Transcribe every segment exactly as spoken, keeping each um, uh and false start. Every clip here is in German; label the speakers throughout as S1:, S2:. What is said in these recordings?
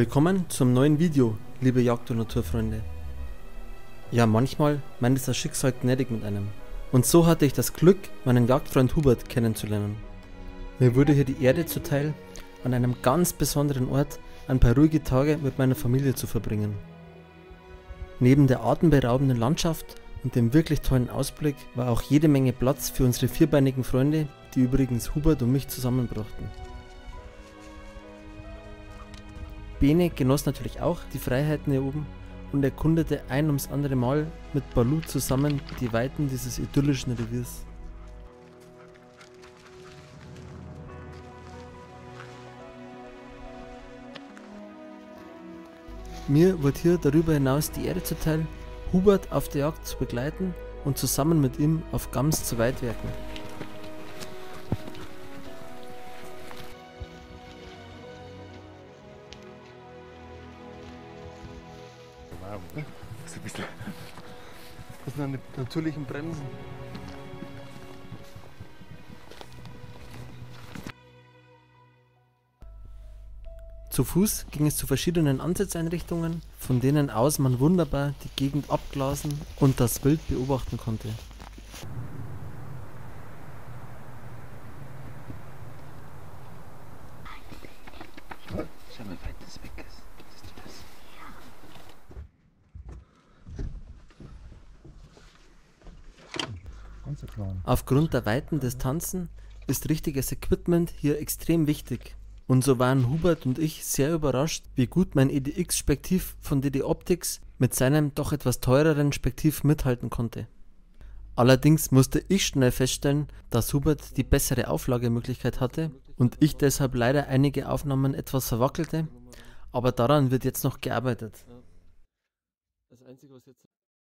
S1: Willkommen zum neuen Video, liebe Jagd- und Naturfreunde. Ja, manchmal meint es das Schicksal gnädig mit einem. Und so hatte ich das Glück, meinen Jagdfreund Hubert kennenzulernen. Mir wurde hier die Ehre zuteil, an einem ganz besonderen Ort ein paar ruhige Tage mit meiner Familie zu verbringen. Neben der atemberaubenden Landschaft und dem wirklich tollen Ausblick war auch jede Menge Platz für unsere vierbeinigen Freunde, die übrigens Hubert und mich zusammenbrachten. Bene genoss natürlich auch die Freiheiten hier oben und erkundete ein ums andere Mal mit Balu zusammen die Weiten dieses idyllischen Reviers. Mir wurde hier darüber hinaus die Ehre zuteil, Hubert auf der Jagd zu begleiten und zusammen mit ihm auf Gams zu weitwerken. Das sind eine natürlichen Bremsen. Zu Fuß ging es zu verschiedenen Ansitzeinrichtungen, von denen aus man wunderbar die Gegend abglasen und das Wild beobachten konnte.
S2: Schau mal, wie weit das weg ist. Siehst du das?
S1: Aufgrund der weiten Distanzen ist richtiges Equipment hier extrem wichtig. Und so waren Hubert und ich sehr überrascht, wie gut mein E D X-Spektiv von D D Optics mit seinem doch etwas teureren Spektiv mithalten konnte. Allerdings musste ich schnell feststellen, dass Hubert die bessere Auflagemöglichkeit hatte und ich deshalb leider einige Aufnahmen etwas verwackelte, aber daran wird jetzt noch gearbeitet. Das Einzige, was jetzt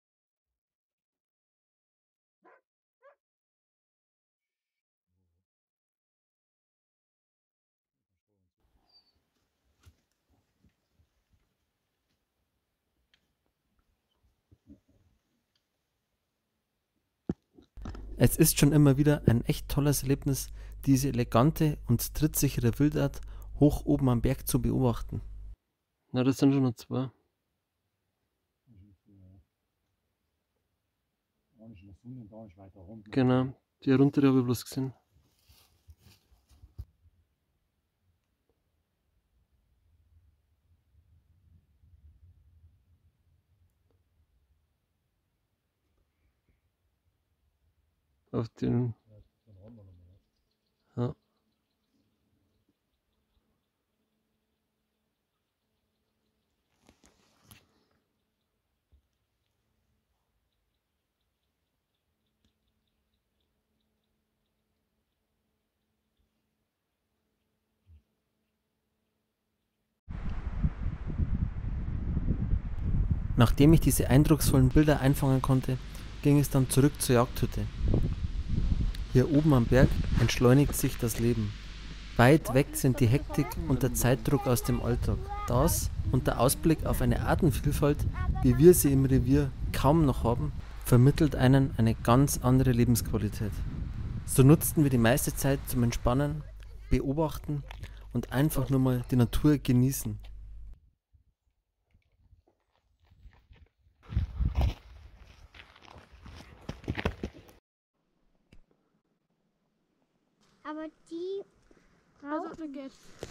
S1: Es ist schon immer wieder ein echt tolles Erlebnis, diese elegante und trittsichere Wildart hoch oben am Berg zu beobachten. Na, das sind schon noch zwei. Genau, die runter habe ich bloß gesehen. Auf den. Ja. Nachdem ich diese eindrucksvollen Bilder einfangen konnte, ging es dann zurück zur Jagdhütte. Hier oben am Berg entschleunigt sich das Leben. Weit weg sind die Hektik und der Zeitdruck aus dem Alltag. Das und der Ausblick auf eine Artenvielfalt, wie wir sie im Revier kaum noch haben, vermittelt einen eine ganz andere Lebensqualität. So nutzten wir die meiste Zeit zum Entspannen, Beobachten und einfach nur mal die Natur genießen.
S3: Aber die
S4: Also,
S3: rauchen.
S4: da geht.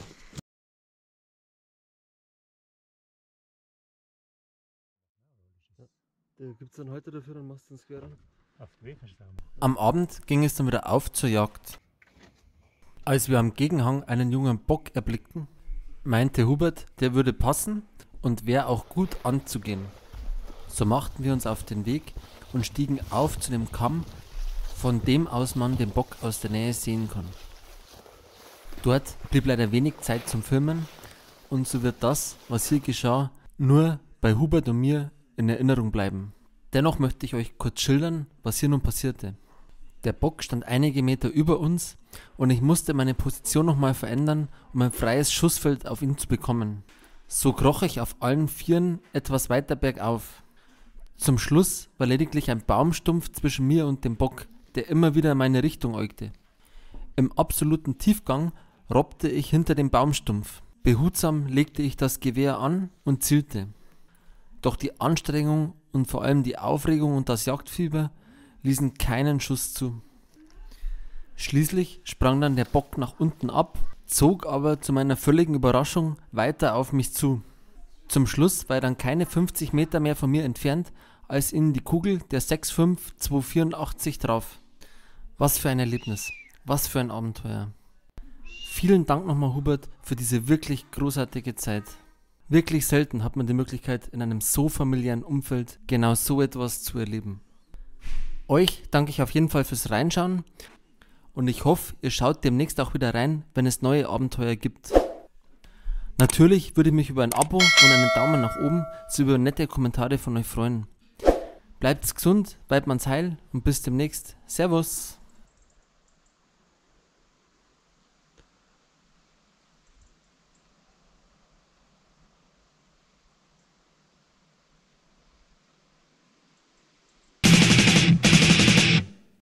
S1: Da gibt's dann heute dafür, dann machst du uns gehören.
S5: Auf die Wegverstärkung.
S1: Am Abend ging es dann wieder auf zur Jagd. Als wir am Gegenhang einen jungen Bock erblickten, meinte Hubert, der würde passen und wäre auch gut anzugehen. So machten wir uns auf den Weg und stiegen auf zu dem Kamm, von dem aus man den Bock aus der Nähe sehen kann. Dort blieb leider wenig Zeit zum Filmen und so wird das, was hier geschah, nur bei Hubert und mir in Erinnerung bleiben. Dennoch möchte ich euch kurz schildern, was hier nun passierte. Der Bock stand einige Meter über uns und ich musste meine Position nochmal verändern, um ein freies Schussfeld auf ihn zu bekommen. So kroch ich auf allen Vieren etwas weiter bergauf. Zum Schluss war lediglich ein Baumstumpf zwischen mir und dem Bock, der immer wieder in meine Richtung äugte. Im absoluten Tiefgang robbte ich hinter dem Baumstumpf. Behutsam legte ich das Gewehr an und zielte. Doch die Anstrengung und vor allem die Aufregung und das Jagdfieber ließen keinen Schuss zu. Schließlich sprang dann der Bock nach unten ab, zog aber zu meiner völligen Überraschung weiter auf mich zu. Zum Schluss war er dann keine fünfzig Meter mehr von mir entfernt, als ihn die Kugel der sechs fünf zwei vierundachtzig traf. Was für ein Erlebnis, was für ein Abenteuer. Vielen Dank nochmal, Hubert, für diese wirklich großartige Zeit. Wirklich selten hat man die Möglichkeit, in einem so familiären Umfeld genau so etwas zu erleben. Euch danke ich auf jeden Fall fürs Reinschauen und ich hoffe, ihr schaut demnächst auch wieder rein, wenn es neue Abenteuer gibt. Natürlich würde ich mich über ein Abo und einen Daumen nach oben sowie über nette Kommentare von euch freuen. Bleibt's gesund, bleibt man's heil und bis demnächst. Servus!